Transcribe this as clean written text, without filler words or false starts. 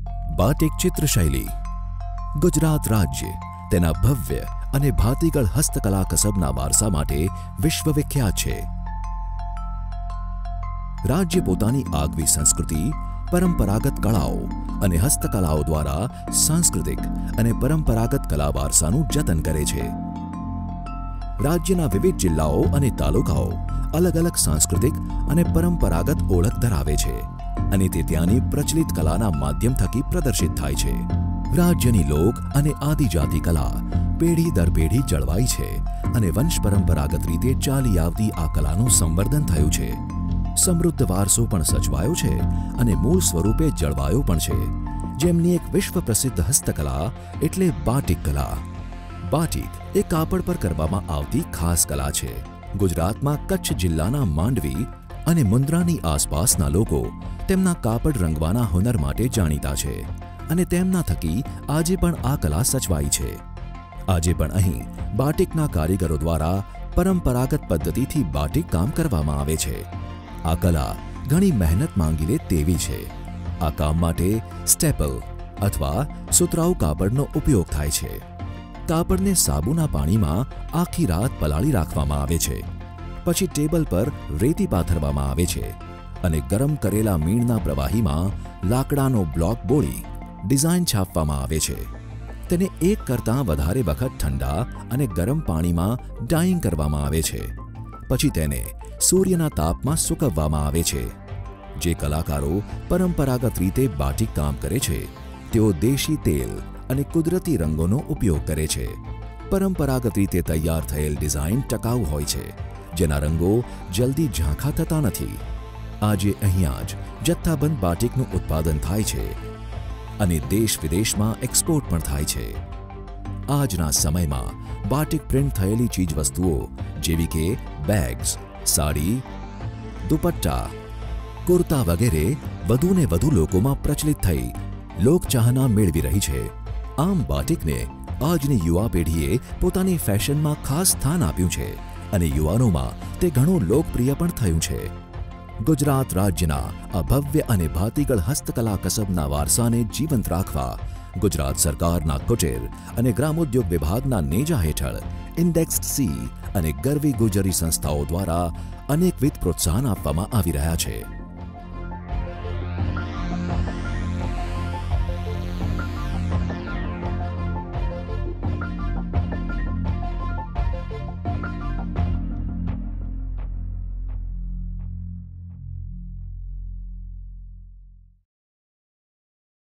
Batik ચિત્રશૈલી Gujarat રાજ્ય તેના ભવ્ય અને ભાતીગળ હસ્તકલા કસબના વારસા માટે વિશ્વવિખ્યાત છે। રાજ્ય પોતાની આગવી સંસ્કૃતિ, પરંપરાગત કળાઓ અને હસ્તકલાઓ દ્વારા સાંસ્કૃતિક અને પરંપરાગત કલા વારસાનું જતન કરે છે। રાજ્યના વિવિધ જિલ્લાઓ અને તાલુકાઓ અલગ અલગ સાંસ્કૃતિક અને પરંપરાગત ઓળખ ધરાવે છે અને તે ત્યાંની પ્રચલિત કલાના માધ્યમ થકી પ્રદર્શિત થાય છે। રાજ્યની લોક અને આદિજાતિ કલા પેઢી દર પેઢી જળવાઈ છે અને વંશ પરંપરાગત રીતે ચાલી આવતી આ કલાનું સંવર્ધન થયું છે। સમૃદ્ધ વારસો પણ સચવાયો છે અને મૂળ સ્વરૂપે જળવાયો પણ છે, જેમની એક વિશ્વ પ્રસિદ્ધ હસ્તકલા એટલે બાટિક કલા। બાટિક એ કાપડ પર કરવામાં આવતી ખાસ કલા છે। ગુજરાતમાં કચ્છ જિલ્લાના માંડવી અને મુન્દ્રાની આસપાસના લોકો તેમના કાપડ રંગવાના હુનર માટે જાણીતા છે અને તેમના થકી આજે પણ આ કલા સચવાઈ છે। આજે પણ અહીં બાટિકના કારીગરો દ્વારા પરંપરાગત પદ્ધતિથી બાટિક કામ કરવામાં આવે છે। આ કલા ઘણી મહેનત માંગી લે તેવી છે। આ કામ માટે સ્ટેપલ અથવા સુતરાઉ કાપડનો ઉપયોગ થાય છે। કાપડને સાબુના પાણીમાં આખી રાત પલાળી રાખવામાં આવે છે, પછી ટેબલ પર રેતી પાથરવામાં આવે છે અને ગરમ કરેલા મીણના પ્રવાહીમાં લાકડાનો બ્લોક બોળી ડિઝાઇન છાપવામાં આવે છે। તેને એક કરતાં વધારે વખત ઠંડા અને ગરમ પાણીમાં ડાઇંગ કરવામાં આવે છે, પછી તેને સૂર્યના તાપમાં સૂકવવામાં આવે છે। જે કલાકારો પરંપરાગત રીતે બાટિક કામ કરે છે તેઓ દેશી તેલ અને કુદરતી રંગોનો ઉપયોગ કરે છે। પરંપરાગત રીતે તૈયાર થયેલ ડિઝાઇન ટકાઉ હોય છે, જેના રંગો જલ્દી ઝાંખા થતા નથી। આજે અહીંયા જ જથ્થાબંધ બાટિકનું ઉત્પાદન થાય છે અને દેશ વિદેશમાં એક્સપોર્ટ પણ થાય છે। આજના સમયમાં બાટિક પ્રિન્ટ થયેલી ચીજવસ્તુઓ જેવી કે બેગ્સ, સાડી, દુપટ્ટા, કુર્તા વગેરે વધુને વધુ લોકોમાં પ્રચલિત થઈ લોકચાહના મેળવી રહી છે। આમ બાટિકને આજની યુવા પેઢીએ પોતાની ફેશનમાં ખાસ સ્થાન આપ્યું છે અને યુવાનોમાં તે ઘણું લોકપ્રિય પણ થયું છે। ગુજરાત રાજ્યના આ ભવ્ય અને ભાતીગળ હસ્તકલા કસબના વારસાને જીવંત રાખવા ગુજરાત સરકારના કુટીર અને ગ્રામોદ્યોગ વિભાગના નેજા હેઠળ ઇન્ડેક્સ્ડ સી અને ગરવી ગુજરી સંસ્થાઓ દ્વારા અનેકવિધ પ્રોત્સાહન આપવામાં આવી રહ્યા છે।